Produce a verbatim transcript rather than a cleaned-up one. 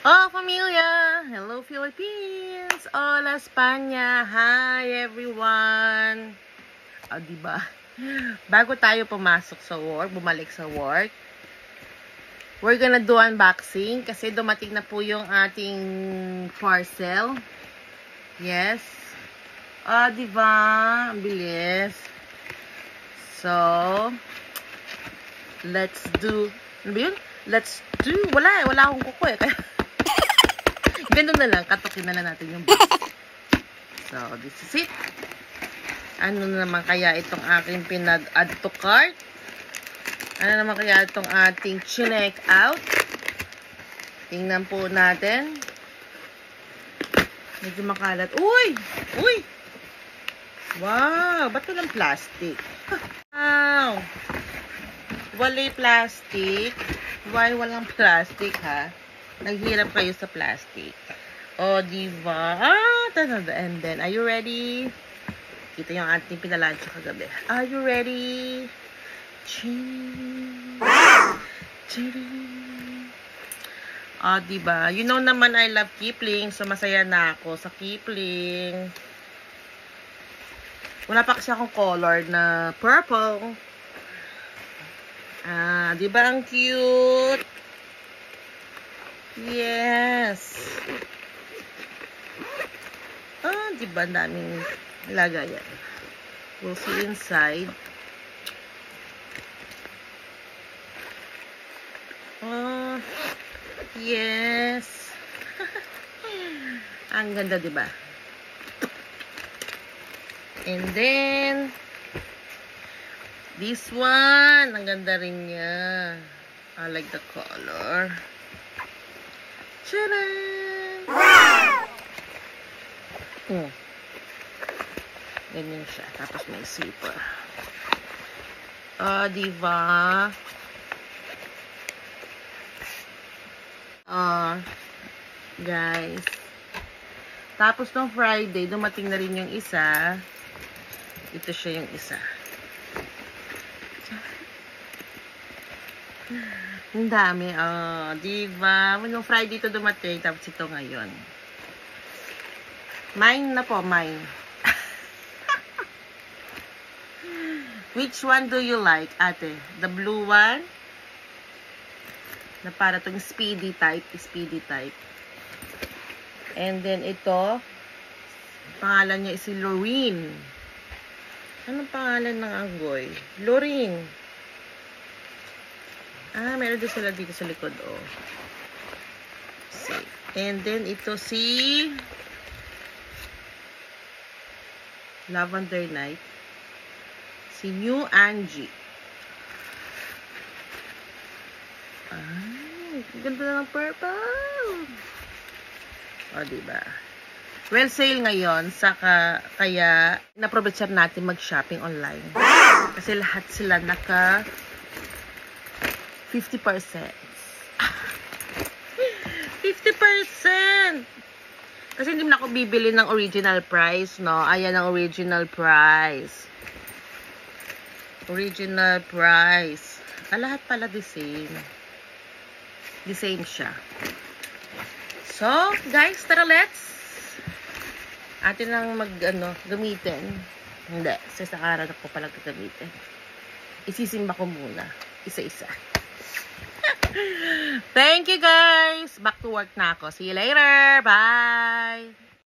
Oh, familia! Hello, Philippines! Hola, España! Hi, everyone! O, oh, diba? Bago tayo pumasok sa work, bumalik sa work, we're gonna do unboxing kasi dumating na po yung ating parcel. Yes. Ah, oh, diba? Ang bilis. So, let's do, ano ba yun? Let's do, wala eh, wala akong kuko eh. Ganun na lang, katukin na lang natin yung box. So, this is it. Ano naman kaya itong aking pinag-add to cart? Ano naman kaya itong ating chinek out? Tingnan po natin. Medyo makalat. Uy! Uy! Wow! Ba't walang plastic? Wow! Walay plastic. Why walang plastic, ha? Naghirap kayo sa plastic. O, diba? Ah, tanong. And then, are you ready? Ito yung ating pinalansya kagabi. Are you ready? Ching! Ching! O, diba? You know naman, I love Kipling. So, masaya na ako sa Kipling. Wala pa kasi akong color na purple. Ah, di ba ang cute? Yes. Ah, di ba daming lagayan. We'll see inside. Oh, yes. Ang ganda, di ba? And then this one, ang ganda rin niya. I like the color. Tcharam! Hmm. Ganyan siya. Tapos may zipper. Ah, uh, diba? Ah, uh, guys. Tapos nung Friday, dumating na rin yung isa. Ito siya yung isa. Ang dami. Oh, diba? Yung Friday ito dumating, tapos ito ngayon. Mine na po, mine. Which one do you like, ate? The blue one? Na para itong speedy type. Speedy type. And then ito, pangalan niya is si Loreen. Anong pangalan ng agoy? Loreen. Ah, meron din sila dito sa likod, oh. See. And then, ito si Lavender Night. Si New Angie. Ah, ganda na ng purple. O, diba? Well, sale ngayon, saka, kaya, naprobetsyan natin mag-shopping online. Kasi lahat sila naka fifty percent. fifty percent! Kasi hindi na ako bibili ng original price, no? Ayan ang original price. Original price. Ah, lahat pala the same. The same siya. So, guys, tara, let's. Atin lang mag, ano, gamitin. Hindi. Kasi sa araw na ko palang gagamitin. Isisimba ko muna. Isa-isa. Thank you, guys. Back to work na ako. See you later. Bye.